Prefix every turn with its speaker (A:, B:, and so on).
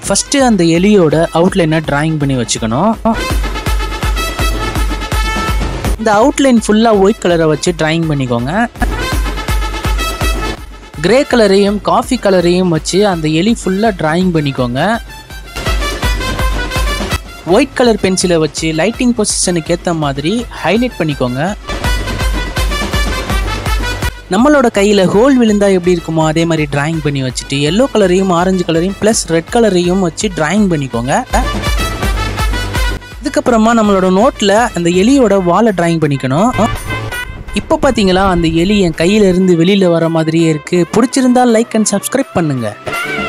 A: First அந்த எலியோட அவுட்லைனை drawing பண்ணி வச்சுக்கணும். இந்த அவுட்லைன் ஃபுல்லா ஒயிட் கலரை வச்சு டிராயிங் பண்ணிக்கோங்க. கிரே கலரையும் காஃபி கலரையும் வச்சு அந்த எலி ஃபுல்லா டிராயிங் பண்ணிக்கோங்க. ஒயிட் கலர் பென்சிலை வச்சு லைட்டிங் பொசிஷனுக்கு ஏற்ற மாதிரி ஹைலைட் பண்ணிக்கோங்க. நம்மளோட கையில் ஹோல் விழுந்தா எப்படி இருக்குமோ அதே மாதிரி டிராயிங் பண்ணி வச்சுட்டு எல்லோ கலரையும் ஆரஞ்சு கலரையும் ப்ளஸ் ரெட் கலரையும் வச்சு டிராயிங் பண்ணிக்கோங்க. இதுக்கப்புறமா நம்மளோட நோட்டில் அந்த எலியோட வாலை டிராயிங் பண்ணிக்கணும். இப்போ பார்த்தீங்களா அந்த எலி என் கையிலேருந்து வெளியில் வர மாதிரியே இருக்குது. பிடிச்சிருந்தா லைக் அண்ட் சப்ஸ்கிரைப் பண்ணுங்கள்.